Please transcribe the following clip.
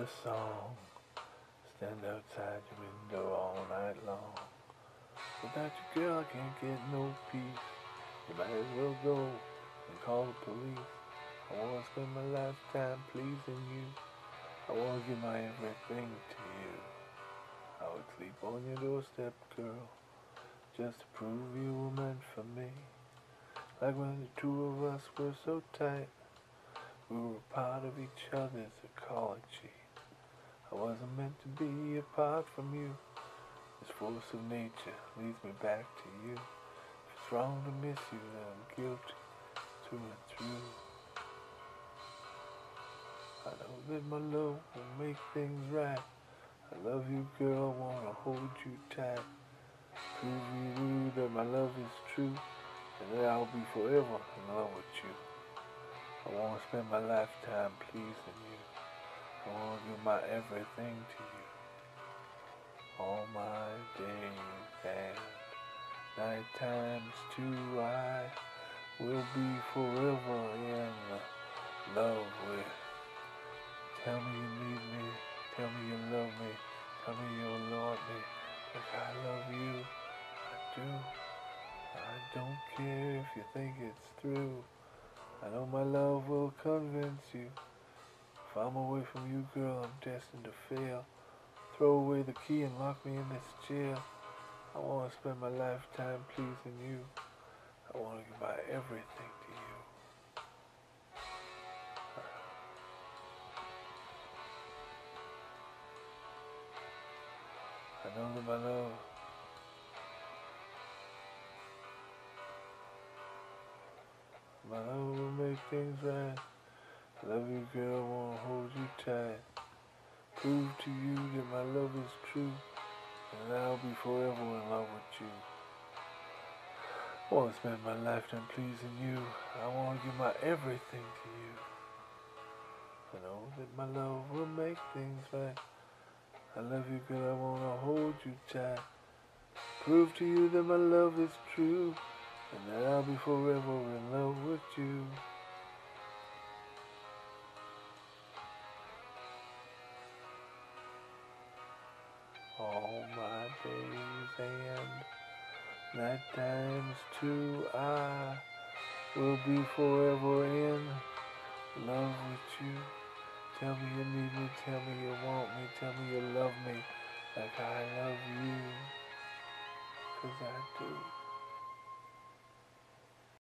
the song. Stand outside your window all night long. Without you, girl, I can't get no peace. You might as well go and call the police. I wanna spend my lifetime pleasing you. I wanna give my everything to you. I would sleep on your doorstep, girl, just to prove you were meant for me. Like when the two of us were so tight, we were a part of each other's ecology. I wasn't meant to be apart from you. This force of nature leads me back to you. If it's wrong to miss you, then I'm guilty through and through. I know that my love will make things right. I love you, girl, I wanna hold you tight. Prove you that my love is true, and that I'll be forever in love with you. I wanna spend my lifetime pleasing you. I wanna give my everything to you. All my days and night times too, I will be forever in love with. Tell me you need me, tell me you love me, tell me you'll love me like I love you. I do. I don't care if you think it's through. I know my love will convince you. If I'm away from you, girl, I'm destined to fail. Throw away the key and lock me in this jail. I want to spend my lifetime pleasing you. I want to give my everything to you. I know that my love will make things right. I love you, girl, I want to hold you tight. Prove to you that my love is true, and I'll be forever in love with you. I want to spend my lifetime pleasing you. I want to give my everything to you. I know that my love will make things right. I love you, girl, I want to hold you tight. Prove to you that my love is true, and that I'll be forever in love with you. All my days and night times too, I will be forever in love with you. Tell me you need me, tell me you want me, tell me you love me like I love you, 'cause I do.